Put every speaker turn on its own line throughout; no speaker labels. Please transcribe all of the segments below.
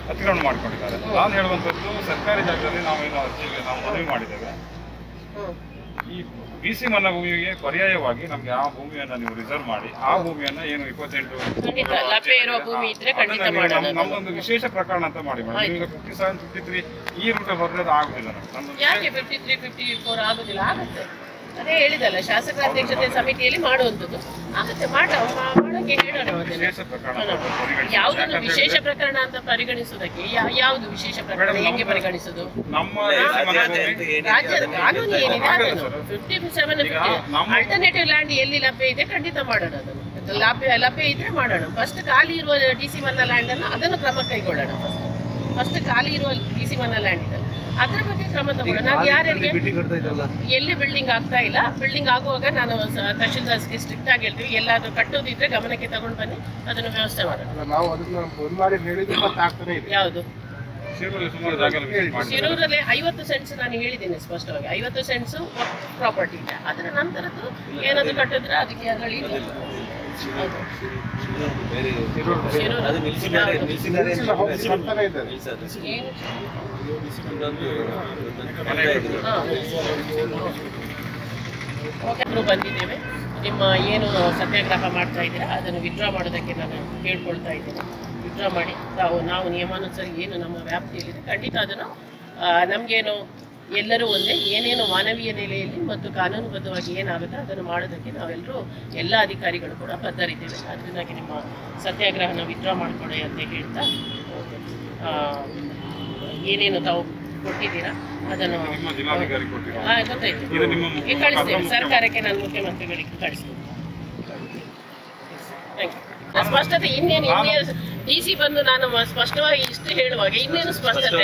ಅತಿಕ್ರಮಣ ಮಾಡ್ಕೊಂಡಿದ್ದಾರೆ. ನಾನು ಹೇಳುವಂಥದ್ದು ಸರ್ಕಾರಿ ಜಾಗದಲ್ಲಿ ನಾವೇನು ಅರ್ಜಿಗೆ ನಾವು ಮನವಿ ಮಾಡಿದ್ದೇವೆ, ಈ BC ಮನ್ನಾ ಭೂಮಿಗೆ ಪರ್ಯಾಯವಾಗಿ ನಮ್ಗೆ ಆ ಭೂಮಿಯನ್ನು ನೀವು ರಿಸರ್ವ್ ಮಾಡಿ ಆ ಭೂಮಿಯನ್ನು ಏನು 28 ನಮ್ದೊಂದು ವಿಶೇಷ ಪ್ರಕರಣ ಅಂತ ಮಾಡಿ ಮೇಡಮ್. ಈಗ 57, 53 ಈ ರೂಟ್ ಬರೋದು ಆಗುದಿಲ್ಲ.
ಯಾಕೆ 53, 54 ಆಗುದಿಲ್ಲ? ಆಗುತ್ತೆ, ಅದೇ ಹೇಳಿದಲ್ಲ, ಶಾಸಕರ ಅಧ್ಯಕ್ಷತೆ ಸಮಿತಿಯಲ್ಲಿ ಮಾಡುವಂಥದ್ದು ಆಗುತ್ತೆ. ಮಾಡೋಕೆ ಹೇಳೋಣ. ಯಾವುದನ್ನು ವಿಶೇಷ ಪ್ರಕರಣ ಅಂತ ಪರಿಗಣಿಸುವುದಕ್ಕೆ ಯಾವುದು ವಿಶೇಷ ಪ್ರಕರಣ ಹೇಗೆ ಪರಿಗಣಿಸುದು? ರಾಜ್ಯದ ಕಾನೂನು ಏನಿದೆ ಅದನ್ನು 57 ಆಲ್ಟರ್ನೇಟಿವ್ ಲ್ಯಾಂಡ್ ಎಲ್ಲಿ ಲಭ್ಯ ಇದೆ ಖಂಡಿತ ಮಾಡೋಣ. ಅದನ್ನು ಲಭ್ಯ ಇದ್ರೆ ಮಾಡೋಣ. ಫಸ್ಟ್ ಖಾಲಿ ಇರುವ DC ಮನ್ನಾ ಲ್ಯಾಂಡ್ ಅನ್ನು ಅದನ್ನು ಕ್ರಮ ಕೈಗೊಳ್ಳೋಣ. ಫಸ್ಟ್ ಖಾಲಿ ಇರುವ DC ಮನ್ನಾ ಲ್ಯಾಂಡ್ ಇದೆ, ಅದ್ರ ಬಗ್ಗೆ ಕ್ರಮ ತಗೊಳ್ಳೋಣ. ನಾವು ಯಾರ್ಯಾರಿಗೆ ಎಲ್ಲಿ ಬಿಲ್ಡಿಂಗ್ ಆಗ್ತಾ ಇಲ್ಲ, ಬಿಲ್ಡಿಂಗ್ ಆಗುವಾಗ ನಾನು ತಹಶೀಲ್ದಾರ್ಸ್ಗೆ ಸ್ಟ್ರಿಕ್ಟ್ ಆಗಿ ಹೇಳ್ತೀವಿ, ಎಲ್ಲಾದ್ರೂ ಕಟ್ಟೋದಿದ್ರೆ ಗಮನಕ್ಕೆ ತಗೊಂಡು ಬನ್ನಿ, ಅದನ್ನು ವ್ಯವಸ್ಥೆ ಮಾಡೋಣ. ಯಾವುದು ಶಿರೂರಲ್ಲಿ 50 ಸೆಂಟ್ಸ್ ನಾನು ಹೇಳಿದ್ದೀನಿ ಸ್ಪಷ್ಟವಾಗಿ, 50 ಸೆಂಟ್ಸ್ ಪ್ರಾಪರ್ಟಿ ಇದೆ. ಅದರ ನಂತರದ್ದು ಏನಾದ್ರು ಕಟ್ಟಿದ್ರೆ ಅದಕ್ಕೆ ಅದರಲ್ಲಿ ಬಂದಿದ್ದೇವೆ. ನಿಮ್ಮ ಏನು ಸತ್ಯಾಗ್ರಹ ಮಾಡ್ತಾ ಇದ್ದೀರಾ ಅದನ್ನು ವಿಡ್ರಾ ಮಾಡೋದಕ್ಕೆ ನಾನು ಕೇಳ್ಕೊಳ್ತಾ ಇದ್ದೀನಿ. ವಿಡ್ರಾ ಮಾಡಿ ನಾವು ನಿಯಮಾನುಸಾರ ಏನು ನಮ್ಮ ವ್ಯಾಪ್ತಿಯಲ್ಲಿದೆ ಖಂಡಿತ ಅದನ್ನು ನಮಗೇನು ಎಲ್ಲರೂ ಒಂದೇ, ಏನೇನು ಮಾನವೀಯ ನೆಲೆಯಲ್ಲಿ ಮತ್ತು ಕಾನೂನುಬದ್ಧವಾಗಿ ಏನಾಗುತ್ತೆ ಅದನ್ನು ಮಾಡೋದಕ್ಕೆ ನಾವೆಲ್ಲರೂ ಎಲ್ಲ ಅಧಿಕಾರಿಗಳು ಕೂಡ ಬದ್ಧರಿದ್ದೇವೆ. ಅದರಿಂದಾಗಿ ನಿಮ್ಮ ಸತ್ಯಾಗ್ರಹನ ವಿಡ್ರಾ ಮಾಡಿಕೊಡಿ ಅಂತ ಹೇಳ್ತಾ ಏನೇನು ತಾವು ಕೊಟ್ಟಿದ್ದೀರಾ ಅದನ್ನು ಗೊತ್ತಾಯ್ತು ಕಳಿಸ್ತೇವೆ ಸರ್ಕಾರಕ್ಕೆ. ನಾನು ಮುಖ್ಯಮಂತ್ರಿಗಳಿಗೆ ಕಳಿಸ್ತೇನೆ. Thank you. ಸ್ಪಷ್ಟತೆ ಇನ್ನೇನು DC ಬಂದು ನಾನು ಸ್ಪಷ್ಟವಾಗಿ ಇಷ್ಟು ಹೇಳುವಾಗ ಇನ್ನೇನು ಸ್ಪಷ್ಟತೆ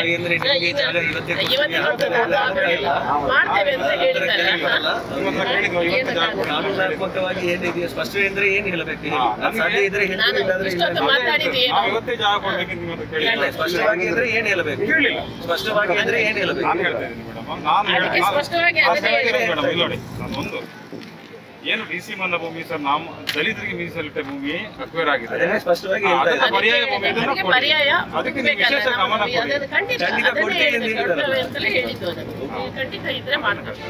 ಮಾಡ್ತೇವೆ ಅಂತ ಹೇಳ್ತಾರೆ. ಇಷ್ಟೊತ್ತು ಮಾತಾಡಿದ್ದು ಅದಕ್ಕೆ ಸ್ಪಷ್ಟವಾಗಿ
ಏನು DC ಮನ್ನಾ ಭೂಮಿ ಸರ್, ನಾವು ದಲಿತರಿಗೆ ಮೀಸಲಿಟ್ಟ ಭೂಮಿ ಅಕ್ವೈರ್ ಆಗಿದೆ.
ಪರ್ಯಾಯ
ಅದಕ್ಕೆ ವಿಶೇಷ ಗಮನ
ಖಂಡಿತ ಇದ್ರೆ ಮಾಡ್ತಾರೆ.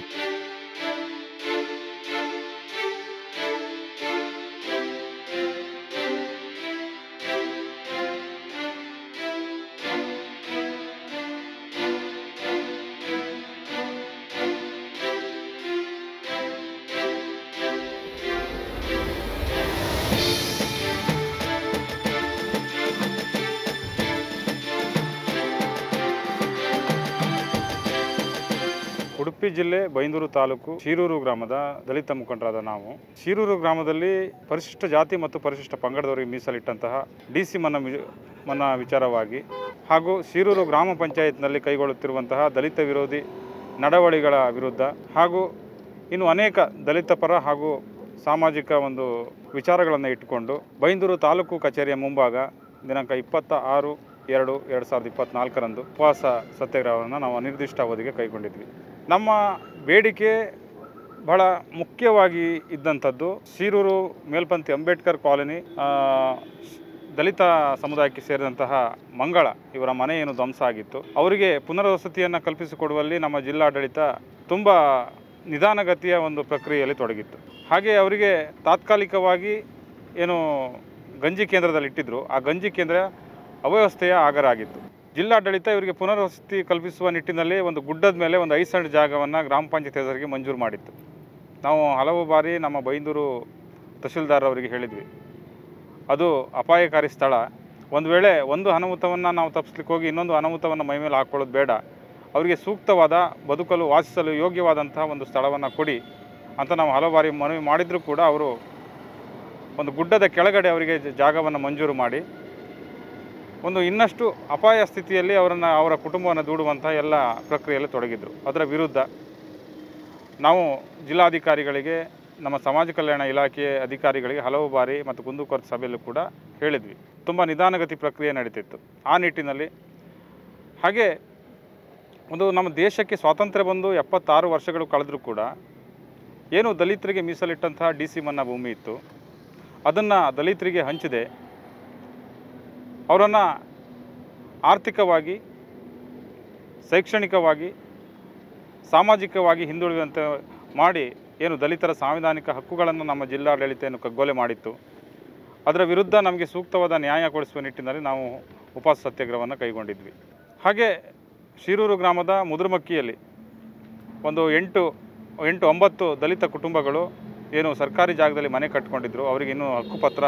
ಉಡುಪಿ ಜಿಲ್ಲೆ ಬೈಂದೂರು ತಾಲೂಕು ಶಿರೂರು ಗ್ರಾಮದ ದಲಿತ ಮುಖಂಡರಾದ ನಾವು, ಶಿರೂರು ಗ್ರಾಮದಲ್ಲಿ ಪರಿಶಿಷ್ಟ ಜಾತಿ ಮತ್ತು ಪರಿಶಿಷ್ಟ ಪಂಗಡದವರಿಗೆ ಮೀಸಲಿಟ್ಟಂತಹ DC ಮನ್ನಾ ವಿಚಾರವಾಗಿ ಹಾಗೂ ಶಿರೂರು ಗ್ರಾಮ ಪಂಚಾಯತ್ನಲ್ಲಿ ಕೈಗೊಳ್ಳುತ್ತಿರುವಂತಹ ದಲಿತ ವಿರೋಧಿ ನಡವಳಿಗಳ ವಿರುದ್ಧ ಹಾಗೂ ಇನ್ನು ಅನೇಕ ದಲಿತ ಪರ ಹಾಗೂ ಸಾಮಾಜಿಕ ಒಂದು ವಿಚಾರಗಳನ್ನು ಇಟ್ಟುಕೊಂಡು ಬೈಂದೂರು ತಾಲೂಕು ಕಚೇರಿಯ ಮುಂಭಾಗ ದಿನಾಂಕ 26/2/2024 ಉಪವಾಸ ಸತ್ಯಾಗ್ರಹವನ್ನು ನಾವು ಅನಿರ್ದಿಷ್ಟ ಅವಧಿಗೆ ಕೈಗೊಂಡಿದ್ವಿ. ನಮ್ಮ ಬೇಡಿಕೆ ಬಹಳ ಮುಖ್ಯವಾಗಿ ಇದ್ದಂಥದ್ದು ಶಿರೂರು ಮೇಲ್ಪಂತಿ ಅಂಬೇಡ್ಕರ್ ಕಾಲೋನಿ ದಲಿತ ಸಮುದಾಯಕ್ಕೆ ಸೇರಿದಂತಹ ಮಂಗಳ ಇವರ ಮನೆ ಏನು ಧ್ವಂಸ ಆಗಿತ್ತು, ಅವರಿಗೆ ಪುನರ್ವಸತಿಯನ್ನು ಕಲ್ಪಿಸಿಕೊಡುವಲ್ಲಿ ನಮ್ಮ ಜಿಲ್ಲಾಡಳಿತ ತುಂಬ ನಿಧಾನಗತಿಯ ಒಂದು ಪ್ರಕ್ರಿಯೆಯಲ್ಲಿ ತೊಡಗಿತ್ತು. ಹಾಗೆ ಅವರಿಗೆ ತಾತ್ಕಾಲಿಕವಾಗಿ ಏನು ಗಂಜಿ ಕೇಂದ್ರದಲ್ಲಿ ಇಟ್ಟಿದ್ರು, ಆ ಗಂಜಿ ಕೇಂದ್ರ ಅವ್ಯವಸ್ಥೆಯ ಆಗರ ಆಗಿತ್ತು. ಜಿಲ್ಲಾಡಳಿತ ಇವರಿಗೆ ಪುನರ್ವಸತಿ ಕಲ್ಪಿಸುವ ನಿಟ್ಟಿನಲ್ಲಿ ಒಂದು ಗುಡ್ಡದ ಮೇಲೆ ಒಂದು 5 ಸೆಂಟ್ ಜಾಗವನ್ನು ಗ್ರಾಮ ಪಂಚಾಯತ್ ಹೆಸರಿಗೆ ಮಂಜೂರು ಮಾಡಿತ್ತು. ನಾವು ಹಲವು ಬಾರಿ ನಮ್ಮ ಬೈಂದೂರು ತಹಶೀಲ್ದಾರ್ ಅವರಿಗೆ ಹೇಳಿದ್ವಿ, ಅದು ಅಪಾಯಕಾರಿ ಸ್ಥಳ, ಒಂದು ವೇಳೆ ಒಂದು ಅನಾಹುತವನ್ನು ನಾವು ತಪ್ಪಿಸ್ಲಿಕ್ಕೆ ಹೋಗಿ ಇನ್ನೊಂದು ಅನಾಹುತವನ್ನು ಮೈಮೇಲೆ ಹಾಕ್ಕೊಳ್ಳೋದು ಬೇಡ, ಅವರಿಗೆ ಸೂಕ್ತವಾದ ಬದುಕಲು ವಾಸಿಸಲು ಯೋಗ್ಯವಾದಂತಹ ಒಂದು ಸ್ಥಳವನ್ನು ಕೊಡಿ ಅಂತ ನಾವು ಹಲವು ಬಾರಿ ಮನವಿ ಮಾಡಿದರೂ ಕೂಡ ಅವರು ಒಂದು ಗುಡ್ಡದ ಕೆಳಗಡೆ ಅವರಿಗೆ ಜಾಗವನ್ನು ಮಂಜೂರು ಮಾಡಿ ಒಂದು ಇನ್ನಷ್ಟು ಅಪಾಯ ಸ್ಥಿತಿಯಲ್ಲಿ ಅವರ ಕುಟುಂಬವನ್ನು ದೂಡುವಂಥ ಎಲ್ಲ ಪ್ರಕ್ರಿಯೆಯಲ್ಲಿ ತೊಡಗಿದ್ರು. ಅದರ ವಿರುದ್ಧ ನಾವು ಜಿಲ್ಲಾಧಿಕಾರಿಗಳಿಗೆ, ನಮ್ಮ ಸಮಾಜ ಕಲ್ಯಾಣ ಇಲಾಖೆ ಅಧಿಕಾರಿಗಳಿಗೆ ಹಲವು ಬಾರಿ ಮತ್ತು ಕುಂದುಕೊರತೆ ಸಭೆಯಲ್ಲೂ ಕೂಡ ಹೇಳಿದ್ವಿ. ತುಂಬ ನಿಧಾನಗತಿ ಪ್ರಕ್ರಿಯೆ ನಡೀತಿತ್ತು. ಆ ನಿಟ್ಟಿನಲ್ಲಿ ಹಾಗೆ ಒಂದು ನಮ್ಮ ದೇಶಕ್ಕೆ ಸ್ವಾತಂತ್ರ್ಯ ಬಂದು 76 ವರ್ಷಗಳು ಕಳೆದರೂ ಕೂಡ ಏನು ದಲಿತರಿಗೆ ಮೀಸಲಿಟ್ಟಂತಹ DC ಮನ್ನಾ ಭೂಮಿ ಇತ್ತು, ಅದನ್ನು ದಲಿತರಿಗೆ ಹಂಚಿದೆ ಅವರನ್ನು ಆರ್ಥಿಕವಾಗಿ, ಶೈಕ್ಷಣಿಕವಾಗಿ, ಸಾಮಾಜಿಕವಾಗಿ ಹಿಂದುಳಿದಂತೆ ಮಾಡಿ ಏನು ದಲಿತರ ಸಾಂವಿಧಾನಿಕ ಹಕ್ಕುಗಳನ್ನು ನಮ್ಮ ಜಿಲ್ಲಾಡಳಿತ ಏನು ಕಗ್ಗೊಲೆ ಮಾಡಿತ್ತು, ಅದರ ವಿರುದ್ಧ ನಮಗೆ ಸೂಕ್ತವಾದ ನ್ಯಾಯ ಕೊಡಿಸುವ ನಿಟ್ಟಿನಲ್ಲಿ ನಾವು ಉಪವಾಸ ಸತ್ಯಾಗ್ರಹವನ್ನು ಕೈಗೊಂಡಿದ್ವಿ. ಹಾಗೆ ಶಿರೂರು ಗ್ರಾಮದ ಮುದುರ್ಮಕ್ಕಿಯಲ್ಲಿ ಒಂದು 8-9 ದಲಿತ ಕುಟುಂಬಗಳು ಏನು ಸರ್ಕಾರಿ ಜಾಗದಲ್ಲಿ ಮನೆ ಕಟ್ಕೊಂಡಿದ್ರು, ಅವರಿಗೆ ಇನ್ನೂ ಹಕ್ಕುಪತ್ರ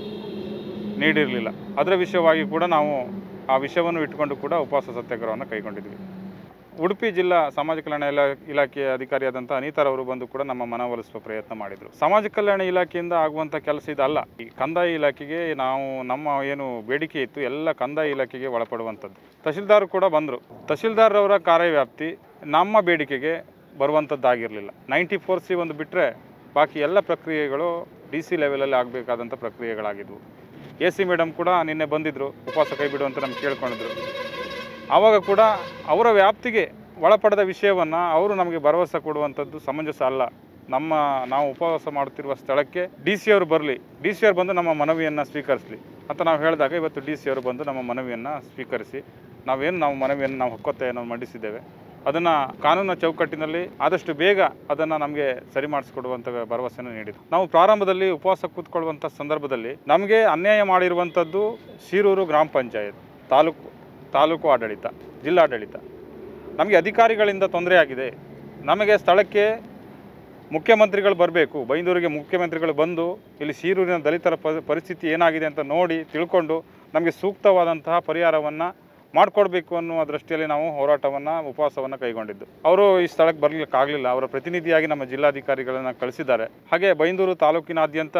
ನೀಡಿರಲಿಲ್ಲ. ಅದರ ವಿಷಯವಾಗಿ ಕೂಡ ನಾವು ಆ ವಿಷಯವನ್ನು ಇಟ್ಟುಕೊಂಡು ಕೂಡ ಉಪವಾಸ ಸತ್ಯಾಗ್ರಹವನ್ನು ಕೈಗೊಂಡಿದ್ವಿ. ಉಡುಪಿ ಜಿಲ್ಲಾ ಸಮಾಜ ಕಲ್ಯಾಣ ಇಲಾಖೆಯ ಅಧಿಕಾರಿಯಾದಂಥ ಅನಿತಾರವರು ಬಂದು ಕೂಡ ನಮ್ಮ ಮನವೊಲಿಸುವ ಪ್ರಯತ್ನ ಮಾಡಿದರು. ಸಮಾಜ ಕಲ್ಯಾಣ ಇಲಾಖೆಯಿಂದ ಆಗುವಂಥ ಕೆಲಸ ಇದಲ್ಲ. ಈ ಕಂದಾಯ ಇಲಾಖೆಗೆ ನಾವು ನಮ್ಮ ಏನು ಬೇಡಿಕೆ ಇತ್ತು ಎಲ್ಲ ಕಂದಾಯ ಇಲಾಖೆಗೆ ಒಳಪಡುವಂಥದ್ದು. ತಹಶೀಲ್ದಾರ್ ಕೂಡ ಬಂದರು. ತಹಶೀಲ್ದಾರ್ರವರ ಕಾರ್ಯವ್ಯಾಪ್ತಿ ನಮ್ಮ ಬೇಡಿಕೆಗೆ ಬರುವಂಥದ್ದಾಗಿರಲಿಲ್ಲ. 94C ಒಂದು ಬಿಟ್ಟರೆ ಬಾಕಿ ಎಲ್ಲ ಪ್ರಕ್ರಿಯೆಗಳು DC ಲೆವೆಲಲ್ಲಿ ಆಗಬೇಕಾದಂಥ ಪ್ರಕ್ರಿಯೆಗಳಾಗಿದ್ವು. AC ಮೇಡಮ್ ಕೂಡ ನಿನ್ನೆ ಬಂದಿದ್ದರು, ಉಪವಾಸ ಕೈ ಬಿಡು ಅಂತ ನಮ್ಗೆ ಕೇಳ್ಕೊಂಡಿದ್ರು. ಆವಾಗ ಕೂಡ ಅವರ ವ್ಯಾಪ್ತಿಗೆ ಒಳಪಡದ ವಿಷಯವನ್ನು ಅವರು ನಮಗೆ ಭರವಸೆ ಕೊಡುವಂಥದ್ದು ಸಮಂಜಸ ಅಲ್ಲ. ನಾವು ಉಪವಾಸ ಮಾಡುತ್ತಿರುವ ಸ್ಥಳಕ್ಕೆ DC ಅವರು ಬರಲಿ, DC ಅವರು ಬಂದು ನಮ್ಮ ಮನವಿಯನ್ನು ಸ್ವೀಕರಿಸಲಿ ಅಂತ ನಾವು ಹೇಳಿದಾಗ ಇವತ್ತು DC ಅವರು ಬಂದು ನಮ್ಮ ಮನವಿಯನ್ನು ಸ್ವೀಕರಿಸಿ ನಾವು ಮನವಿಯನ್ನು ನಾವು ಹಕ್ಕೊತ್ತಾಯನ್ನು ಮಂಡಿಸಿದ್ದೇವೆ. ಅದನ್ನು ಕಾನೂನಿನ ಚೌಕಟ್ಟಿನಲ್ಲಿ ಆದಷ್ಟು ಬೇಗ ಅದನ್ನು ನಮಗೆ ಸರಿ ಮಾಡಿಸ್ಕೊಡುವಂಥ ಭರವಸೆಯನ್ನು ನೀಡಿದ್ರು. ನಾವು ಪ್ರಾರಂಭದಲ್ಲಿ ಉಪವಾಸ ಕೂತ್ಕೊಳ್ಳುವಂಥ ಸಂದರ್ಭದಲ್ಲಿ ನಮಗೆ ಅನ್ಯಾಯ ಮಾಡಿರುವಂಥದ್ದು ಶಿರೂರು ಗ್ರಾಮ ಪಂಚಾಯತ್, ತಾಲೂಕು ಆಡಳಿತ, ಜಿಲ್ಲಾಡಳಿತ. ನಮಗೆ ಅಧಿಕಾರಿಗಳಿಂದ ತೊಂದರೆ ಆಗಿದೆ. ನಮಗೆ ಸ್ಥಳಕ್ಕೆ ಮುಖ್ಯಮಂತ್ರಿಗಳು ಬರಬೇಕು, ಬೈಂದೂರಿಗೆ ಮುಖ್ಯಮಂತ್ರಿಗಳು ಬಂದು ಇಲ್ಲಿ ಶಿರೂರಿನ ದಲಿತರ ಪರಿಸ್ಥಿತಿ ಏನಾಗಿದೆ ಅಂತ ನೋಡಿ ತಿಳ್ಕೊಂಡು ನಮಗೆ ಸೂಕ್ತವಾದಂತಹ ಪರಿಹಾರವನ್ನು ಮಾಡಿಕೊಡ್ಬೇಕು ಅನ್ನುವ ದೃಷ್ಟಿಯಲ್ಲಿ ನಾವು ಉಪವಾಸವನ್ನು ಕೈಗೊಂಡಿದ್ದು. ಅವರು ಈ ಸ್ಥಳಕ್ಕೆ ಬರಲಿಕ್ಕಾಗಲಿಲ್ಲ. ಅವರ ಪ್ರತಿನಿಧಿಯಾಗಿ ನಮ್ಮ ಜಿಲ್ಲಾಧಿಕಾರಿಗಳನ್ನು ಕಳಿಸಿದ್ದಾರೆ. ಹಾಗೆ ಬೈಂದೂರು ತಾಲೂಕಿನಾದ್ಯಂತ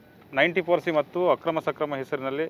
94C ಮತ್ತು ಅಕ್ರಮ ಸಕ್ರಮ ಹೆಸರಿನಲ್ಲಿ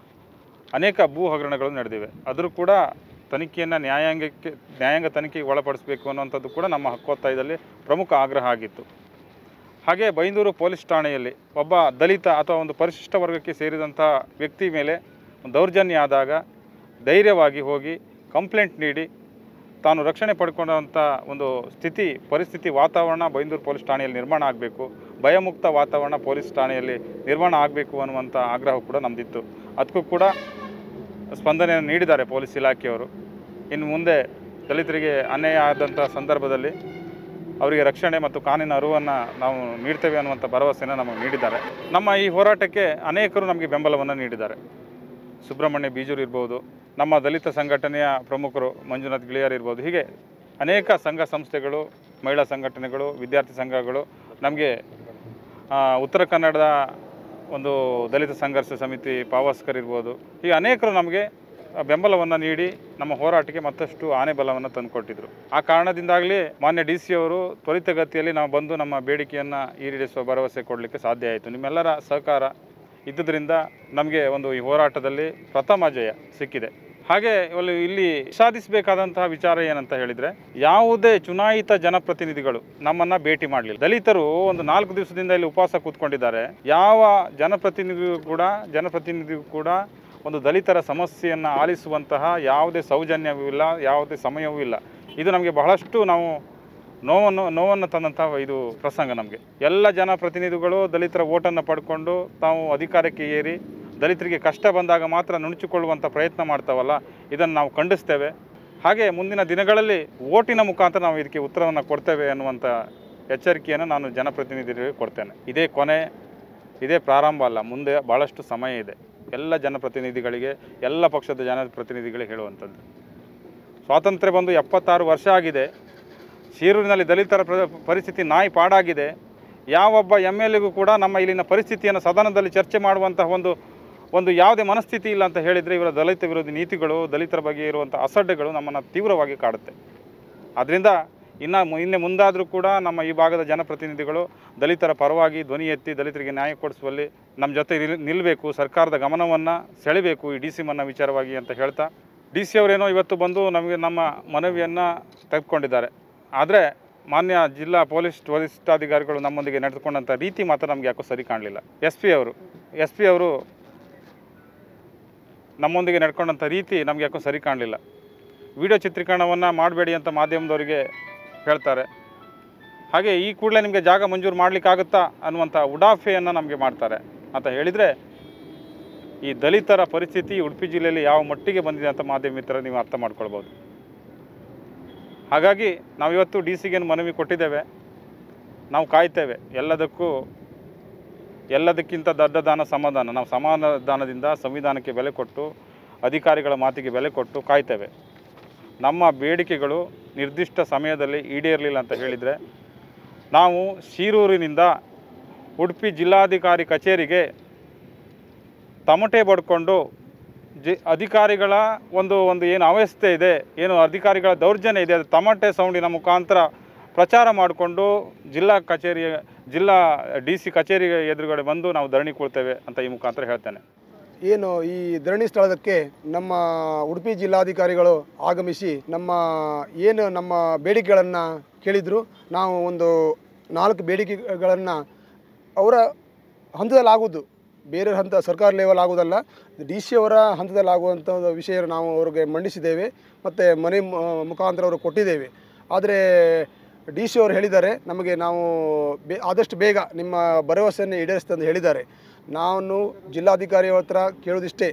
ಅನೇಕ ಭೂ ಹಗರಣಗಳು ನಡೆದಿವೆ. ಆದರೂ ಕೂಡ ತನಿಖೆಯನ್ನು ನ್ಯಾಯಾಂಗ ತನಿಖೆಗೆ ಒಳಪಡಿಸಬೇಕು ಅನ್ನುವಂಥದ್ದು ಕೂಡ ನಮ್ಮ ಹಕ್ಕೊತ್ತಾಯದಲ್ಲಿ ಪ್ರಮುಖ ಆಗ್ರಹ ಆಗಿತ್ತು. ಹಾಗೆ ಬೈಂದೂರು ಪೊಲೀಸ್ ಠಾಣೆಯಲ್ಲಿ ಒಬ್ಬ ದಲಿತ ಅಥವಾ ಒಂದು ಪರಿಶಿಷ್ಟ ವರ್ಗಕ್ಕೆ ಸೇರಿದಂಥ ವ್ಯಕ್ತಿ ಮೇಲೆ ದೌರ್ಜನ್ಯ ಆದಾಗ ಧೈರ್ಯವಾಗಿ ಹೋಗಿ ಕಂಪ್ಲೇಂಟ್ ನೀಡಿ ತಾನು ರಕ್ಷಣೆ ಪಡ್ಕೊಂಡಂಥ ಒಂದು ಪರಿಸ್ಥಿತಿ ವಾತಾವರಣ ಬೈಂದೂರು ಪೊಲೀಸ್ ಠಾಣೆಯಲ್ಲಿ ನಿರ್ಮಾಣ ಆಗಬೇಕು, ಭಯಮುಕ್ತ ವಾತಾವರಣ ಪೊಲೀಸ್ ಠಾಣೆಯಲ್ಲಿ ನಿರ್ಮಾಣ ಆಗಬೇಕು ಅನ್ನುವಂಥ ಆಗ್ರಹ ಕೂಡ ನಮ್ಮದಿತ್ತು. ಅದಕ್ಕೂ ಕೂಡ ಸ್ಪಂದನೆಯನ್ನು ನೀಡಿದ್ದಾರೆ ಪೊಲೀಸ್ ಇಲಾಖೆಯವರು. ಇನ್ನು ಮುಂದೆ ದಲಿತರಿಗೆ ಅನ್ಯಾಯ ಆದಂಥ ಸಂದರ್ಭದಲ್ಲಿ ಅವರಿಗೆ ರಕ್ಷಣೆ ಮತ್ತು ಕಾನೂನಿನ ಅರಿವನ್ನು ನಾವು ನೀಡ್ತೇವೆ ಅನ್ನುವಂಥ ಭರವಸೆಯನ್ನು ನಮಗೆ ನೀಡಿದ್ದಾರೆ. ನಮ್ಮ ಈ ಹೋರಾಟಕ್ಕೆ ಅನೇಕರು ನಮಗೆ ಬೆಂಬಲವನ್ನು ನೀಡಿದ್ದಾರೆ. ಸುಬ್ರಹ್ಮಣ್ಯ ಬೀಜೂರು ಇರ್ಬೋದು, ನಮ್ಮ ದಲಿತ ಸಂಘಟನೆಯ ಪ್ರಮುಖರು ಮಂಜುನಾಥ್ ಗಿಳಿಯಾರ್ ಇರ್ಬೋದು, ಹೀಗೆ ಅನೇಕ ಸಂಘ ಸಂಸ್ಥೆಗಳು, ಮಹಿಳಾ ಸಂಘಟನೆಗಳು, ವಿದ್ಯಾರ್ಥಿ ಸಂಘಗಳು, ನಮಗೆ ಉತ್ತರ ಕನ್ನಡದ ಒಂದು ದಲಿತ ಸಂಘರ್ಷ ಸಮಿತಿ ಪಾವಸ್ಕರ್ ಇರ್ಬೋದು, ಹೀಗೆ ಅನೇಕರು ನಮಗೆ ಬೆಂಬಲವನ್ನು ನೀಡಿ ನಮ್ಮ ಹೋರಾಟಕ್ಕೆ ಮತ್ತಷ್ಟು ಆನೆ ಬಲವನ್ನು ತಂದುಕೊಟ್ಟಿದ್ರು. ಆ ಕಾರಣದಿಂದಾಗಲಿ ಮಾನ್ಯ DC ಅವರು ತ್ವರಿತಗತಿಯಲ್ಲಿ ನಾವು ಬಂದು ನಮ್ಮ ಬೇಡಿಕೆಯನ್ನು ಈಡೇರಿಸುವ ಭರವಸೆ ಕೊಡಲಿಕ್ಕೆ ಸಾಧ್ಯ ಆಯಿತು. ನಿಮ್ಮೆಲ್ಲರ ಸಹಕಾರ ಇದ್ದುದರಿಂದ ನಮಗೆ ಈ ಹೋರಾಟದಲ್ಲಿ ಪ್ರಥಮ ಜಯ ಸಿಕ್ಕಿದೆ. ಹಾಗೆ ಇಲ್ಲಿ ಸಾಧಿಸಬೇಕಾದಂತಹ ವಿಚಾರ ಏನಂತ ಹೇಳಿದರೆ, ಯಾವುದೇ ಚುನಾಯಿತ ಜನಪ್ರತಿನಿಧಿಗಳು ನಮ್ಮನ್ನು ಭೇಟಿ ಮಾಡಲಿಲ್ಲ. ದಲಿತರು ಒಂದು 4 ದಿವಸದಿಂದ ಇಲ್ಲಿ ಉಪವಾಸ ಕೂತ್ಕೊಂಡಿದ್ದಾರೆ. ಯಾವ ಜನಪ್ರತಿನಿಧಿಗೂ ಕೂಡ ಒಂದು ದಲಿತರ ಸಮಸ್ಯೆಯನ್ನು ಆಲಿಸುವಂತಹ ಯಾವುದೇ ಸೌಜನ್ಯವೂ ಇಲ್ಲ, ಯಾವುದೇ ಸಮಯವೂ ಇಲ್ಲ. ಇದು ನಮಗೆ ಬಹಳಷ್ಟು ನೋವನ್ನು ತಂದಂತಹ ಇದು ಪ್ರಸಂಗ. ನಮಗೆ ಎಲ್ಲ ಜನಪ್ರತಿನಿಧಿಗಳು ದಲಿತರ ಓಟನ್ನು ಪಡ್ಕೊಂಡು ತಾವು ಅಧಿಕಾರಕ್ಕೆ ಏರಿ ದಲಿತರಿಗೆ ಕಷ್ಟ ಬಂದಾಗ ಮಾತ್ರ ನುಣುಚಿಕೊಳ್ಳುವಂಥ ಪ್ರಯತ್ನ ಮಾಡ್ತಾವಲ್ಲ, ಇದನ್ನು ನಾವು ಖಂಡಿಸ್ತೇವೆ. ಹಾಗೆ ಮುಂದಿನ ದಿನಗಳಲ್ಲಿ ಓಟಿನ ಮುಖಾಂತರ ನಾವು ಇದಕ್ಕೆ ಉತ್ತರವನ್ನು ಕೊಡ್ತೇವೆ ಅನ್ನುವಂಥ ಎಚ್ಚರಿಕೆಯನ್ನು ನಾನು ಜನಪ್ರತಿನಿಧಿಗಳಿಗೆ ಕೊಡ್ತೇನೆ. ಇದೇ ಕೊನೆ, ಇದೇ ಪ್ರಾರಂಭ ಅಲ್ಲ, ಮುಂದೆ ಭಾಳಷ್ಟು ಸಮಯ ಇದೆ. ಎಲ್ಲ ಜನಪ್ರತಿನಿಧಿಗಳಿಗೆ, ಎಲ್ಲ ಪಕ್ಷದ ಜನಪ್ರತಿನಿಧಿಗಳಿಗೆ ಹೇಳುವಂಥದ್ದು, ಸ್ವಾತಂತ್ರ್ಯ ಬಂದು 76 ವರ್ಷ ಆಗಿದೆ. ಶಿರೂರಿನಲ್ಲಿ ದಲಿತರ ಪರಿಸ್ಥಿತಿ ನಾಯಿ ಪಾಡಾಗಿದೆ. ಯಾವೊಬ್ಬ MLAಗೂ ಕೂಡ ನಮ್ಮ ಇಲ್ಲಿನ ಪರಿಸ್ಥಿತಿಯನ್ನು ಸದನದಲ್ಲಿ ಚರ್ಚೆ ಮಾಡುವಂತಹ ಒಂದು ಯಾವುದೇ ಮನಸ್ಥಿತಿ ಇಲ್ಲ ಅಂತ ಹೇಳಿದರೆ, ಇವರ ದಲಿತ ವಿರೋಧಿ ನೀತಿಗಳು, ದಲಿತರ ಬಗ್ಗೆ ಇರುವಂಥ ಅಸಡ್ಡೆಗಳು ನಮ್ಮನ್ನು ತೀವ್ರವಾಗಿ ಕಾಡುತ್ತೆ. ಆದ್ದರಿಂದ ಇನ್ನೇ ಮುಂದಾದರೂ ಕೂಡ ನಮ್ಮ ಈ ಭಾಗದ ಜನಪ್ರತಿನಿಧಿಗಳು ದಲಿತರ ಪರವಾಗಿ ಧ್ವನಿ ಎತ್ತಿ ದಲಿತರಿಗೆ ನ್ಯಾಯ ಕೊಡಿಸುವಲ್ಲಿ ನಮ್ಮ ಜೊತೆ ನಿಲ್ಲಬೇಕು, ಸರ್ಕಾರದ ಗಮನವನ್ನು ಸೆಳೆಬೇಕು ಈ DC ಮನ್ನಾ ವಿಚಾರವಾಗಿ ಅಂತ ಹೇಳ್ತಾ, DC ಅವರೇನೋ ಇವತ್ತು ಬಂದು ನಮ್ಮ ಮನವಿಯನ್ನು ತೆಗೆದುಕೊಂಡಿದ್ದಾರೆ. ಆದರೆ ಮಾನ್ಯ ಜಿಲ್ಲಾ ಪೊಲೀಸ್ ವರಿಷ್ಠಾಧಿಕಾರಿಗಳು ನಮ್ಮೊಂದಿಗೆ ನಡೆದುಕೊಂಡಂಥ ರೀತಿ ಮಾತ್ರ ನಮಗೆ ಯಾಕೋ ಸರಿ ಕಾಣಲಿಲ್ಲ. SP ಅವರು ನಮ್ಮೊಂದಿಗೆ ನಡ್ಕೊಂಡಂಥ ರೀತಿ ನಮಗೆ ಯಾಕೋ ಸರಿ ಕಾಣಲಿಲ್ಲ. ವಿಡಿಯೋ ಚಿತ್ರೀಕರಣವನ್ನು ಮಾಡಬೇಡಿ ಅಂತ ಮಾಧ್ಯಮದವರಿಗೆ ಹೇಳ್ತಾರೆ. ಹಾಗೆ ಈ ಕೂಡಲೇ ನಿಮಗೆ ಜಾಗ ಮಂಜೂರು ಮಾಡಲಿಕ್ಕಾಗುತ್ತಾ ಅನ್ನುವಂಥ ಉಡಾಫೆಯನ್ನು ನಮಗೆ ಮಾಡ್ತಾರೆ ಅಂತ ಹೇಳಿದರೆ, ಈ ದಲಿತರ ಪರಿಸ್ಥಿತಿ ಉಡುಪಿ ಜಿಲ್ಲೆಯಲ್ಲಿ ಯಾವ ಮಟ್ಟಿಗೆ ಬಂದಿದೆ ಅಂತ ಮಾಧ್ಯಮ ಮಿತ್ರರು ನೀವು ಅರ್ಥ ಮಾಡ್ಕೊಳ್ಬೋದು. ಹಾಗಾಗಿ ನಾವಿವತ್ತು ಡಿ ಸಿಗೆ ಮನವಿ ಕೊಟ್ಟಿದ್ದೇವೆ. ನಾವು ಕಾಯ್ತೇವೆ. ಎಲ್ಲದಕ್ಕಿಂತ ದೊಡ್ಡ ದಾನ ಸಮಾಧಾನ. ನಾವು ಸಮಾಧಾನದಿಂದ ಸಂವಿಧಾನಕ್ಕೆ ಬೆಲೆ ಕೊಟ್ಟು ಅಧಿಕಾರಿಗಳ ಮಾತಿಗೆ ಬೆಲೆ ಕೊಟ್ಟು ಕಾಯ್ತೇವೆ. ನಮ್ಮ ಬೇಡಿಕೆಗಳು ನಿರ್ದಿಷ್ಟ ಸಮಯದಲ್ಲಿ ಈಡೇರಲಿಲ್ಲ ಅಂತ ಹೇಳಿದರೆ ನಾವು ಶಿರೂರಿನಿಂದ ಉಡುಪಿ ಜಿಲ್ಲಾಧಿಕಾರಿ ಕಚೇರಿಗೆ ತಮಟೆ ಬಡ್ಕೊಂಡು ಅಧಿಕಾರಿಗಳ ಒಂದು ಏನು ಅವ್ಯವಸ್ಥೆ ಇದೆ, ಏನು ಅಧಿಕಾರಿಗಳ ದೌರ್ಜನ್ಯ ಇದೆ, ಅದು ತಮಟೆ ಸೌಂಡಿನ ಮುಖಾಂತರ ಪ್ರಚಾರ ಮಾಡಿಕೊಂಡು ಜಿಲ್ಲಾ ಡಿ ಸಿ ಕಚೇರಿ ಎದುರುಗಡೆ ಬಂದು ನಾವು ಧರಣಿ ಕೊಡ್ತೇವೆ ಅಂತ ಈ ಮುಖಾಂತರ ಹೇಳ್ತೇನೆ.
ಏನು ಈ ಧರಣಿ ಸ್ಥಳಕ್ಕೆ ನಮ್ಮ ಉಡುಪಿ ಜಿಲ್ಲಾಧಿಕಾರಿಗಳು ಆಗಮಿಸಿ ನಮ್ಮ ಬೇಡಿಕೆಗಳನ್ನು ಕೇಳಿದರು. ನಾವು ಒಂದು 4 ಬೇಡಿಕೆಗಳನ್ನು ಅವರ ಹಂತದಲ್ಲಾಗೋದು, ಬೇರೆ ಹಂತ ಸರ್ಕಾರ ಲೆವೆಲ್ ಆಗೋದಲ್ಲ, ಡಿ ಸಿ ಅವರ ಹಂತದಲ್ಲಾಗುವಂಥ ವಿಷಯ ನಾವು ಅವ್ರಿಗೆ ಮಂಡಿಸಿದ್ದೇವೆ ಮತ್ತು ಮನೆ ಮುಖಾಂತರ ಅವರು ಕೊಟ್ಟಿದ್ದೇವೆ. ಆದರೆ ಡಿ ಸಿ ಅವರು ಹೇಳಿದ್ದಾರೆ ನಮಗೆ ನಾವು ಆದಷ್ಟು ಬೇಗ ನಿಮ್ಮ ಭರವಸೆಯನ್ನು ಈಡೇರಿಸ್ತಂದು ಹೇಳಿದ್ದಾರೆ. ನಾನು ಜಿಲ್ಲಾಧಿಕಾರಿಯ ಹತ್ರ ಕೇಳೋದಿಷ್ಟೇ,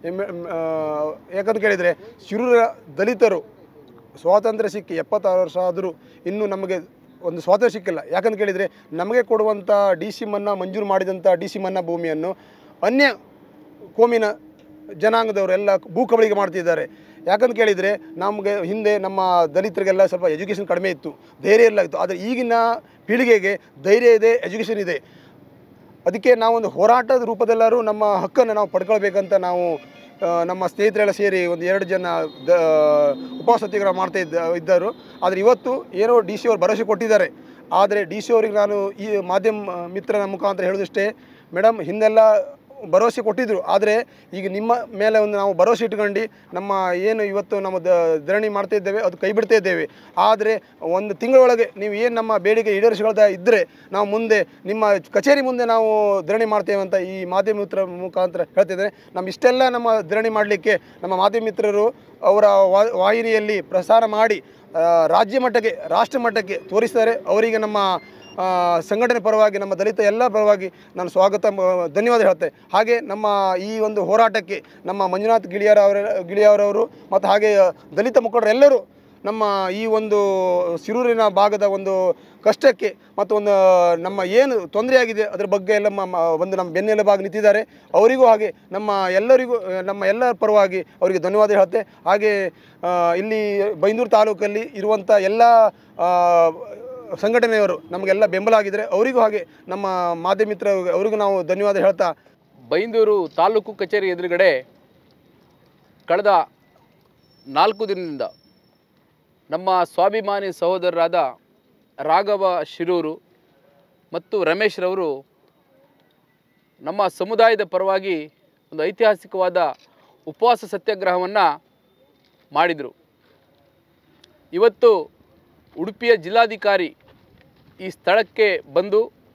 ಯಾಕಂತ ಕೇಳಿದರೆ ಶಿರೂರ ದಲಿತರು ಸ್ವಾತಂತ್ರ್ಯ ಸಿಕ್ಕಿ 76 ವರ್ಷ ಆದರೂ ಇನ್ನೂ ನಮಗೆ ಒಂದು ಸ್ವಾತಂತ್ರ್ಯ ಸಿಕ್ಕಿಲ್ಲ. ಯಾಕಂತ ಕೇಳಿದರೆ ನಮಗೆ ಕೊಡುವಂಥ ಡಿ ಸಿ ಮನ್ನಾ ಮಂಜೂರು ಮಾಡಿದಂಥ ಡಿ ಸಿ ಮನ್ನಾ ಭೂಮಿಯನ್ನು ಅನ್ಯ ಕೋಮಿನ ಜನಾಂಗದವರೆಲ್ಲ ಭೂ ಕಬಳಿಕೆ ಮಾಡ್ತಿದ್ದಾರೆ. ಯಾಕಂತ ಕೇಳಿದರೆ ನಮಗೆ ಹಿಂದೆ ನಮ್ಮ ದಲಿತರಿಗೆಲ್ಲ ಸ್ವಲ್ಪ ಎಜುಕೇಷನ್ ಕಡಿಮೆ ಇತ್ತು, ಧೈರ್ಯ ಎಲ್ಲ ಇತ್ತು. ಆದರೆ ಈಗಿನ ಪೀಳಿಗೆಗೆ ಧೈರ್ಯ ಇದೆ, ಎಜುಕೇಷನ್ ಇದೆ. ಅದಕ್ಕೆ ನಾವೊಂದು ಹೋರಾಟದ ರೂಪದೆಲ್ಲರೂ ನಮ್ಮ ಹಕ್ಕನ್ನು ನಾವು ಪಡ್ಕೊಳ್ಬೇಕಂತ ನಾವು ನಮ್ಮ ಸ್ನೇಹಿತರೆಲ್ಲ ಸೇರಿ ಒಂದು 2 ಜನ ಉಪವಾಸ ಸತ್ಯಾಗ್ರಹ ಇದ್ದರು. ಆದರೆ ಇವತ್ತು ಏನೋ ಡಿ ಸಿ ಅವರು ಭರವಸೆ ಕೊಟ್ಟಿದ್ದಾರೆ. ಆದರೆ ಡಿ ಸಿ ಅವರಿಗೆ ನಾನು ಈ ಮಾಧ್ಯಮ ಮಿತ್ರನ ಮುಖಾಂತರ ಹೇಳೋದಿಷ್ಟೇ, ಮೇಡಮ್ ಹಿಂದೆಲ್ಲ ಭರವಸೆ ಕೊಟ್ಟಿದ್ದರು, ಆದರೆ ಈಗ ನಿಮ್ಮ ಮೇಲೆ ಒಂದು ನಾವು ಭರವಸೆ ಇಟ್ಕೊಂಡು ಏನು ಇವತ್ತು ನಮ್ಮ ಧರಣಿ ಮಾಡ್ತಾ ಇದ್ದೇವೆ ಅದು ಕೈ ಬಿಡ್ತಾ ಇದ್ದೇವೆ. ಆದರೆ 1 ತಿಂಗಳೊಳಗೆ ನೀವು ಏನು ನಮ್ಮ ಬೇಡಿಕೆ ಈಡೇರಿಸಿಕೊಳ್ತಾ ಇದ್ದರೆ ನಾವು ಮುಂದೆ ನಿಮ್ಮ ಕಚೇರಿ ಮುಂದೆ ನಾವು ಧರಣಿ ಮಾಡ್ತೇವೆ ಅಂತ ಈ ಮಾಧ್ಯಮ ಮಿತ್ರ ಮುಖಾಂತರ ಹೇಳ್ತಿದ್ದೇನೆ. ಇಷ್ಟೆಲ್ಲ ನಮ್ಮ ಧರಣಿ ಮಾಡಲಿಕ್ಕೆ ನಮ್ಮ ಮಾಧ್ಯಮ ಮಿತ್ರರು ಅವರ ವಾಹಿನಿಯಲ್ಲಿ ಪ್ರಸಾರ ಮಾಡಿ ರಾಜ್ಯ ಮಟ್ಟಕ್ಕೆ ರಾಷ್ಟ್ರ ಮಟ್ಟಕ್ಕೆ ತೋರಿಸ್ತಾರೆ. ಅವರಿಗೆ ನಮ್ಮ ಸಂಘಟನೆ ಪರವಾಗಿ ನಮ್ಮ ದಲಿತ ಎಲ್ಲ ಪರವಾಗಿ ನಾನು ಧನ್ಯವಾದ ಹೇಳ್ತೆ. ಹಾಗೆ ನಮ್ಮ ಈ ಒಂದು ಹೋರಾಟಕ್ಕೆ ನಮ್ಮ ಮಂಜುನಾಥ್ ಗಿಳಿಯವರವರು ಮತ್ತು ಹಾಗೆ ದಲಿತ ಮುಖಂಡರೆಲ್ಲರೂ ನಮ್ಮ ಈ ಒಂದು ಶಿರೂರಿನ ಭಾಗದ ಒಂದು ಕಷ್ಟಕ್ಕೆ ಮತ್ತು ನಮ್ಮ ಏನು ತೊಂದರೆಯಾಗಿದೆ ಅದರ ಬಗ್ಗೆ ಎಲ್ಲ ನಮ್ಮ ಬೆನ್ನೆಲುಬಾಗಿ ನಿಂತಿದ್ದಾರೆ. ಅವರಿಗೂ ಹಾಗೆ ನಮ್ಮ ಎಲ್ಲರ ಪರವಾಗಿ ಅವರಿಗೆ ಧನ್ಯವಾದ ಹೇಳ್ತೆ. ಹಾಗೆ ಇಲ್ಲಿ ಬೈಂದೂರು ತಾಲೂಕಲ್ಲಿ ಇರುವಂಥ ಎಲ್ಲ ಸಂಘಟನೆಯವರು ನಮಗೆಲ್ಲ ಬೆಂಬಲ ಆಗಿದ್ದಾರೆ. ಅವರಿಗೂ ಹಾಗೆ ನಮ್ಮ ಮಾಧ್ಯಮ ಮಿತ್ರ ಅವರಿಗೂ ನಾವು ಧನ್ಯವಾದ ಹೇಳ್ತಾ,
ಬೈಂದೂರು ತಾಲೂಕು ಕಚೇರಿ ಎದುರುಗಡೆ ಕಳೆದ 4 ದಿನದಿಂದ ನಮ್ಮ ಸ್ವಾಭಿಮಾನಿ ಸಹೋದರರಾದ ರಾಘವ ಶಿರೂರು ಮತ್ತು ರಮೇಶ್ ರವರು ನಮ್ಮ ಸಮುದಾಯದ ಪರವಾಗಿ ಒಂದು ಐತಿಹಾಸಿಕವಾದ ಉಪವಾಸ ಸತ್ಯಾಗ್ರಹವನ್ನು ಮಾಡಿದರು. ಇವತ್ತು ಉಡುಪಿಯ ಜಿಲ್ಲಾಧಿಕಾರಿ ಈ ಸ್ಥಳಕ್ಕೆ ಬಂದು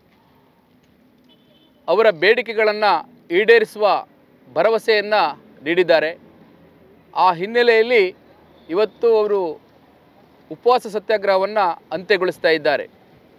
ಅವರ ಬೇಡಿಕೆಗಳನ್ನು ಈಡೇರಿಸುವ ಭರವಸೆಯನ್ನು ನೀಡಿದ್ದಾರೆ. ಆ ಹಿನ್ನೆಲೆಯಲ್ಲಿ ಇವತ್ತು ಅವರು ಉಪವಾಸ ಸತ್ಯಾಗ್ರಹವನ್ನು ಅಂತ್ಯಗೊಳಿಸ್ತಾ ಇದ್ದಾರೆ.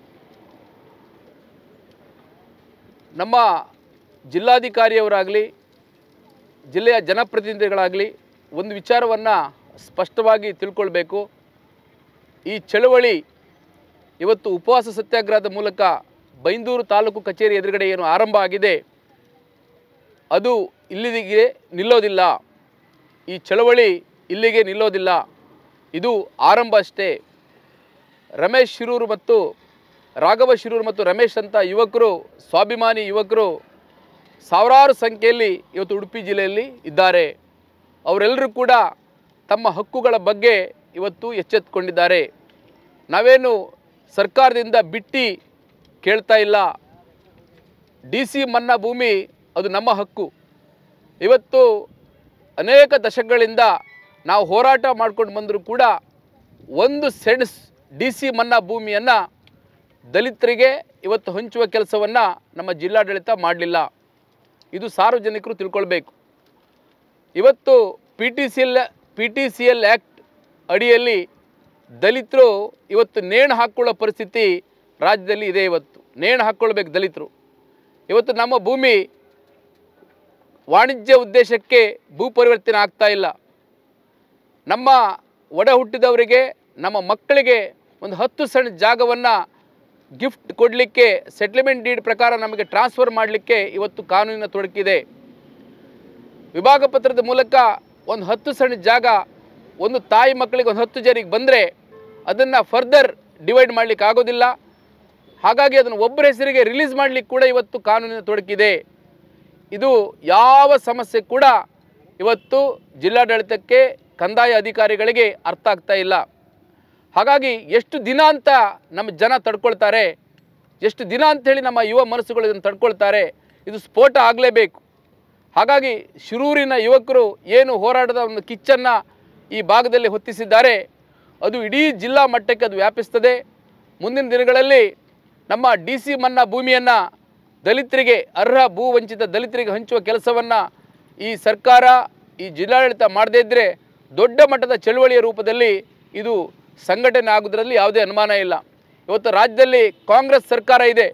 ನಮ್ಮ ಜಿಲ್ಲಾಧಿಕಾರಿಯವರಾಗಲಿ ಜಿಲ್ಲೆಯ ಜನಪ್ರತಿನಿಧಿಗಳಾಗಲಿ ಒಂದು ವಿಚಾರವನ್ನು ಸ್ಪಷ್ಟವಾಗಿ ತಿಳ್ಕೊಳ್ಬೇಕು. ಈ ಚಳವಳಿ ಇವತ್ತು ಉಪವಾಸ ಸತ್ಯಾಗ್ರಹದ ಮೂಲಕ ಬೈಂದೂರು ತಾಲೂಕು ಕಚೇರಿ ಎದುರುಗಡೆ ಏನು ಆರಂಭ ಆಗಿದೆ ಅದು ಇಲ್ಲಿಗೆ ನಿಲ್ಲೋದಿಲ್ಲ. ಈ ಚಳವಳಿ ಇಲ್ಲಿಗೆ ನಿಲ್ಲೋದಿಲ್ಲ, ಇದು ಆರಂಭ ಅಷ್ಟೇ. ರಮೇಶ್ ಶಿರೂರು ಮತ್ತು ರಾಘವ ಶಿರೂರು ಮತ್ತು ರಮೇಶ್ ಅಂತ ಯುವಕರು, ಸ್ವಾಭಿಮಾನಿ ಯುವಕರು ಸಾವಿರಾರು ಸಂಖ್ಯೆಯಲ್ಲಿ ಇವತ್ತು ಉಡುಪಿ ಜಿಲ್ಲೆಯಲ್ಲಿ ಇದ್ದಾರೆ. ಅವರೆಲ್ಲರೂ ಕೂಡ ತಮ್ಮ ಹಕ್ಕುಗಳ ಬಗ್ಗೆ ಇವತ್ತು ಎಚ್ಚೆತ್ತುಕೊಂಡಿದ್ದಾರೆ. ನಾವೇನು ಸರ್ಕಾರದಿಂದ ಬಿಟ್ಟು ಕೇಳ್ತಾ ಇಲ್ಲ. ಡಿ ಸಿ ಮನ್ನಾ ಭೂಮಿ ಅದು ನಮ್ಮ ಹಕ್ಕು. ಇವತ್ತು ಅನೇಕ ದಶಕಗಳಿಂದ ನಾವು ಹೋರಾಟ ಮಾಡ್ಕೊಂಡು ಬಂದರೂ ಕೂಡ 1 ಸೆಂಟ್ಸ್ ಡಿ ಸಿ ಮನ್ನಾ ಭೂಮಿಯನ್ನು ದಲಿತರಿಗೆ ಇವತ್ತು ಹಂಚುವ ಕೆಲಸವನ್ನು ನಮ್ಮ ಜಿಲ್ಲಾಡಳಿತ ಮಾಡಲಿಲ್ಲ. ಇದು ಸಾರ್ವಜನಿಕರು ತಿಳ್ಕೊಳ್ಬೇಕು. ಇವತ್ತು P T C L act ಅಡಿಯಲ್ಲಿ ದಲಿತರು ಇವತ್ತು ನೇಣು ಹಾಕ್ಕೊಳ್ಳೋ ಪರಿಸ್ಥಿತಿ ರಾಜ್ಯದಲ್ಲಿ ಇದೆ. ಇವತ್ತು ನೇಣು ಹಾಕ್ಕೊಳ್ಬೇಕು ದಲಿತರು. ಇವತ್ತು ನಮ್ಮ ಭೂಮಿ ವಾಣಿಜ್ಯ ಉದ್ದೇಶಕ್ಕೆ ಭೂ ಪರಿವರ್ತನೆ ಆಗ್ತಾ ಇಲ್ಲ. ನಮ್ಮ ಒಡ ಹುಟ್ಟಿದವರಿಗೆ, ನಮ್ಮ ಮಕ್ಕಳಿಗೆ ಒಂದು 10 ಸೆಂಟ್ ಜಾಗವನ್ನು ಗಿಫ್ಟ್ ಕೊಡಲಿಕ್ಕೆ, ಸೆಟ್ಲ್ಮೆಂಟ್ ಡೀಡ್ ಪ್ರಕಾರ ನಮಗೆ ಟ್ರಾನ್ಸ್ಫರ್ ಮಾಡಲಿಕ್ಕೆ ಇವತ್ತು ಕಾನೂನಿನ ತೊಡಕಿದೆ. ವಿಭಾಗ ಪತ್ರದ ಮೂಲಕ ಒಂದು 10 ಸೆಂಟ್ ಜಾಗ ಒಂದು ತಾಯಿ ಮಕ್ಕಳಿಗೆ ಒಂದು 10 ಜನರಿಗೆ ಬಂದರೆ ಅದನ್ನು ಫರ್ದರ್ ಡಿವೈಡ್ ಮಾಡಲಿಕ್ಕೆ ಆಗೋದಿಲ್ಲ. ಹಾಗಾಗಿ ಅದನ್ನು ಒಬ್ಬರ ಹೆಸರಿಗೆ ರಿಲೀಸ್ ಮಾಡಲಿಕ್ಕೆ ಕೂಡ ಇವತ್ತು ಕಾನೂನಿನ ತೊಡಕಿದೆ. ಇದು ಯಾವ ಸಮಸ್ಯೆ ಕೂಡ ಇವತ್ತು ಜಿಲ್ಲಾಡಳಿತಕ್ಕೆ, ಕಂದಾಯ ಅಧಿಕಾರಿಗಳಿಗೆ ಅರ್ಥ ಆಗ್ತಾ ಇಲ್ಲ. ಹಾಗಾಗಿ ಎಷ್ಟು ದಿನ ಅಂತ ನಮ್ಮ ಜನ ತಡ್ಕೊಳ್ತಾರೆ, ಎಷ್ಟು ದಿನ ಅಂಥೇಳಿ ನಮ್ಮ ಯುವ ಮನಸ್ಸುಗಳು ಇದನ್ನು ತಡ್ಕೊಳ್ತಾರೆ. ಇದು ಸ್ಫೋಟ ಆಗಲೇಬೇಕು. ಹಾಗಾಗಿ ಶಿರೂರಿನ ಯುವಕರು ಏನು ಹೋರಾಟದ ಒಂದು ಕಿಚ್ಚನ್ನು ಈ ಭಾಗದಲ್ಲಿ ಹೊತ್ತಿಸಿದ್ದಾರೆ, ಅದು ಇಡೀ ಜಿಲ್ಲಾ ಮಟ್ಟಕ್ಕೆ ಅದು ವ್ಯಾಪಿಸ್ತದೆ. ಮುಂದಿನ ದಿನಗಳಲ್ಲಿ ನಮ್ಮ DC ಮನ್ನಾ ಭೂಮಿಯನ್ನು ದಲಿತರಿಗೆ, ಅರ್ಹ ಭೂ ವಂಚಿತ ದಲಿತರಿಗೆ ಹಂಚುವ ಕೆಲಸವನ್ನು ಈ ಸರ್ಕಾರ, ಈ ಜಿಲ್ಲಾಡಳಿತ ಮಾಡದೇ ಇದ್ದರೆ ದೊಡ್ಡ ಮಟ್ಟದ ಚಳುವಳಿಯ ರೂಪದಲ್ಲಿ ಇದು ಸಂಘಟನೆ ಆಗುವುದರಲ್ಲಿ ಯಾವುದೇ ಅನುಮಾನ ಇಲ್ಲ. ಇವತ್ತು ರಾಜ್ಯದಲ್ಲಿ ಕಾಂಗ್ರೆಸ್ ಸರ್ಕಾರ ಇದೆ,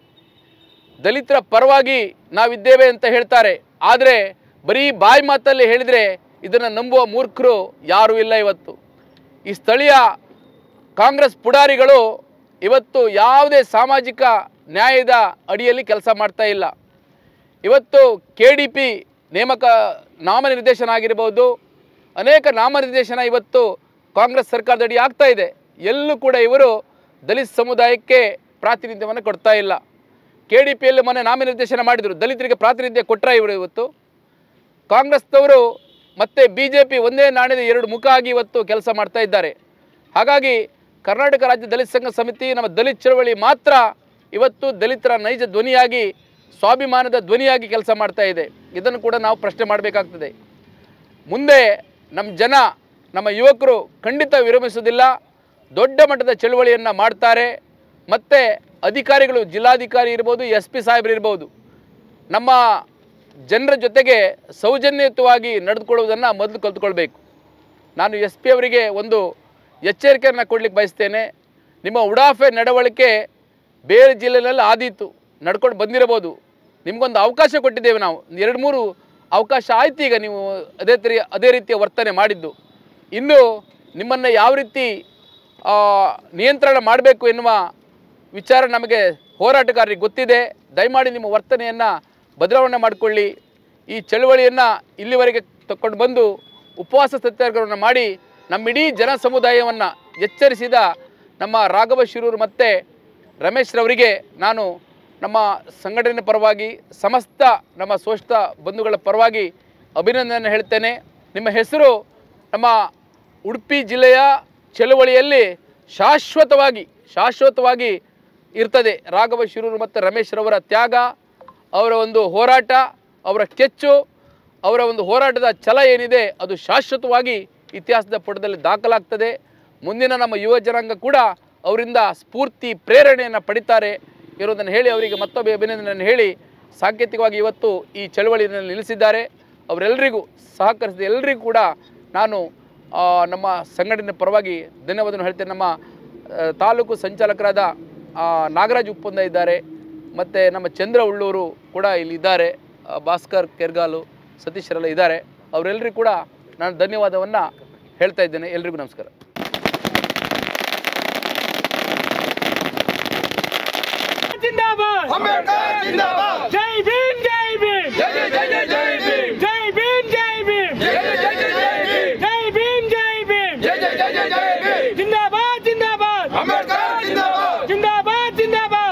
ದಲಿತರ ಪರವಾಗಿ ನಾವಿದ್ದೇವೆ ಅಂತ ಹೇಳ್ತಾರೆ. ಆದರೆ ಬರೀ ಬಾಯಿ ಮಾತಲ್ಲಿ ಹೇಳಿದರೆ ಇದನ್ನು ನಂಬುವ ಮೂರ್ಖರು ಯಾರೂ ಇಲ್ಲ. ಇವತ್ತು ಈ ಸ್ಥಳೀಯ ಕಾಂಗ್ರೆಸ್ ಪುಡಾರಿಗಳು ಇವತ್ತು ಯಾವುದೇ ಸಾಮಾಜಿಕ ನ್ಯಾಯದ ಅಡಿಯಲ್ಲಿ ಕೆಲಸ ಮಾಡ್ತಾ ಇಲ್ಲ. ಇವತ್ತು KDP ನೇಮಕ ನಾಮನಿರ್ದೇಶನ ಆಗಿರ್ಬೋದು, ಅನೇಕ ನಾಮನಿರ್ದೇಶನ ಇವತ್ತು ಕಾಂಗ್ರೆಸ್ ಸರ್ಕಾರದ ಅಡಿ ಆಗ್ತಾ ಇದೆ. ಎಲ್ಲೂ ಕೂಡ ಇವರು ದಲಿತ ಸಮುದಾಯಕ್ಕೆ ಪ್ರಾತಿನಿಧ್ಯವನ್ನು ಕೊಡ್ತಾ ಇಲ್ಲ. KDPಯಲ್ಲಿ ಮೊನ್ನೆ ನಾಮನಿರ್ದೇಶನ ಮಾಡಿದರು, ದಲಿತರಿಗೆ ಪ್ರಾತಿನಿಧ್ಯ ಕೊಟ್ಟರೆ ಇವರು ಇವತ್ತು ಕಾಂಗ್ರೆಸ್ನವರು ಮತ್ತು BJP ಒಂದೇ ನಾಣ್ಯದ ಎರಡು ಮುಖ ಆಗಿ ಇವತ್ತು ಕೆಲಸ ಮಾಡ್ತಾ ಇದ್ದಾರೆ. ಹಾಗಾಗಿ ಕರ್ನಾಟಕ ರಾಜ್ಯ ದಲಿತ ಸಂಘ ಸಮಿತಿ, ನಮ್ಮ ದಲಿತ ಚಳವಳಿ ಮಾತ್ರ ಇವತ್ತು ದಲಿತರ ನೈಜ ಧ್ವನಿಯಾಗಿ, ಸ್ವಾಭಿಮಾನದ ಧ್ವನಿಯಾಗಿ ಕೆಲಸ ಮಾಡ್ತಾ ಇದೆ. ಇದನ್ನು ಕೂಡ ನಾವು ಪ್ರಶ್ನೆ ಮಾಡಬೇಕಾಗ್ತದೆ. ಮುಂದೆ ನಮ್ಮ ಜನ, ನಮ್ಮ ಯುವಕರು ಖಂಡಿತ ವಿರಮಿಸುವುದಿಲ್ಲ, ದೊಡ್ಡ ಮಟ್ಟದ ಚಳವಳಿಯನ್ನು ಮಾಡ್ತಾರೆ. ಮತ್ತು ಅಧಿಕಾರಿಗಳು, ಜಿಲ್ಲಾಧಿಕಾರಿ ಇರ್ಬೋದು, SP ಸಾಹೇಬರು ಇರ್ಬೋದು, ನಮ್ಮ ಜನರ ಜೊತೆಗೆ ಸೌಜನ್ಯಯುತವಾಗಿ ನಡೆದುಕೊಳ್ಳುವುದನ್ನು ಮೊದಲು ಕಲ್ತ್ಕೊಳ್ಬೇಕು. ನಾನು SP ಅವರಿಗೆ ಒಂದು ಎಚ್ಚರಿಕೆಯನ್ನು ಕೊಡಲಿಕ್ಕೆ ಬಯಸ್ತೇನೆ. ನಿಮ್ಮ ಉಡಾಫೆ ನಡವಳಿಕೆ ಬೇರೆ ಜಿಲ್ಲೆಯಲ್ಲಿ ಆದೀತು, ನಡ್ಕೊಂಡು ಬಂದಿರಬಹುದು. ನಿಮಗೊಂದು ಅವಕಾಶ ಕೊಟ್ಟಿದ್ದೇವೆ ನಾವು, 2-3 ಅವಕಾಶ ಆಯ್ತು. ಈಗ ನೀವು ಅದೇ ರೀತಿಯ ವರ್ತನೆ ಮಾಡಿದ್ದು. ಇನ್ನು ನಿಮ್ಮನ್ನು ಯಾವ ರೀತಿ ನಿಯಂತ್ರಣ ಮಾಡಬೇಕು ಎನ್ನುವ ವಿಚಾರ ನಮಗೆ ಹೋರಾಟಗಾರರಿಗೆ ಗೊತ್ತಿದೆ. ದಯಮಾಡಿ ನಿಮ್ಮ ವರ್ತನೆಯನ್ನು ಬದಲಾವಣೆ ಮಾಡಿಕೊಳ್ಳಿ. ಈ ಚಳುವಳಿಯನ್ನು ಇಲ್ಲಿವರೆಗೆ ತಗೊಂಡು ಬಂದು ಉಪವಾಸ ಸತ್ಯಾಗ್ರಹವನ್ನು ಮಾಡಿ ನಮ್ಮ ಇಡೀ ಜನ ಸಮುದಾಯವನ್ನು ಎಚ್ಚರಿಸಿದ ನಮ್ಮ ರಾಘವ ಶಿರೂರು ಮತ್ತು ರಮೇಶ್ ರವರಿಗೆ ನಾನು ನಮ್ಮ ಸಂಘಟನೆ ಪರವಾಗಿ, ಸಮಸ್ತ ನಮ್ಮ ಶೋಷಿತ ಬಂಧುಗಳ ಪರವಾಗಿ ಅಭಿನಂದನೆ ಹೇಳ್ತೇನೆ. ನಿಮ್ಮ ಹೆಸರು ನಮ್ಮ ಉಡುಪಿ ಜಿಲ್ಲೆಯ ಚಳುವಳಿಯಲ್ಲಿ ಶಾಶ್ವತವಾಗಿ ಇರ್ತದೆ. ರಾಘವ ಶಿರೂರು ಮತ್ತು ರಮೇಶ್ ರವರ ತ್ಯಾಗ, ಅವರ ಒಂದು ಹೋರಾಟ, ಅವರ ಕೆಚ್ಚು, ಅವರ ಒಂದು ಹೋರಾಟದ ಛಲ ಏನಿದೆ ಅದು ಶಾಶ್ವತವಾಗಿ ಇತಿಹಾಸದ ಪುಟದಲ್ಲಿ ದಾಖಲಾಗ್ತದೆ. ಮುಂದಿನ ನಮ್ಮ ಯುವ ಜನಾಂಗ ಕೂಡ ಅವರಿಂದ ಸ್ಫೂರ್ತಿ, ಪ್ರೇರಣೆಯನ್ನು ಪಡಿತಾರೆ ಇರೋದನ್ನು ಹೇಳಿ ಅವರಿಗೆ ಮತ್ತೊಬ್ಬ ಅಭಿನಂದನೆಯನ್ನು ಹೇಳಿ ಸಾಂಕೇತಿಕವಾಗಿ ಇವತ್ತು ಈ ಚಳವಳಿಯನ್ನು ನಿಲ್ಲಿಸಿದ್ದಾರೆ. ಅವರೆಲ್ಲರಿಗೂ ಸಹಕರಿಸಿದ ಎಲ್ಲರಿಗೂ ಕೂಡ ನಾನು ನಮ್ಮ ಸಂಘಟನೆ ಪರವಾಗಿ ಧನ್ಯವಾದವನ್ನು ಹೇಳ್ತೇನೆ. ನಮ್ಮ ತಾಲೂಕು ಸಂಚಾಲಕರಾದ ನಾಗರಾಜ್ ಉಪ್ಪಂದ ಇದ್ದಾರೆ, ಮತ್ತು ನಮ್ಮ ಚಂದ್ರ ಉಳ್ಳೂರು ಕೂಡ ಇಲ್ಲಿದ್ದಾರೆ, ಭಾಸ್ಕರ್ ಕೆರ್ಗಾಲು, ಸತೀಶ್ರೆಲ್ಲ ಇದ್ದಾರೆ. ಅವರೆಲ್ಲರಿಗೂ ಕೂಡ ನಾನು ಧನ್ಯವಾದವನ್ನು ಹೇಳ್ತಾ ಇದ್ದೇನೆ. ಎಲ್ರಿಗೂ ನಮಸ್ಕಾರ.
ಜೈ ಭೀಮ್, ಜೈ ಭೀಮ್, ಜೈ ಭೀಮ್, ಜೈ ಭೀಮ್, ಜೈ ಭೀಮ್, ಜೈ ಭೀಮ್, ಜಿಂದಾಬಾದ್, ಜಿಂದಾಬಾದ್, ಜಿಂದಾಬಾದ್, ಜಿಂದಾಬಾದ್, ಜಿಂದಾಬಾದ್.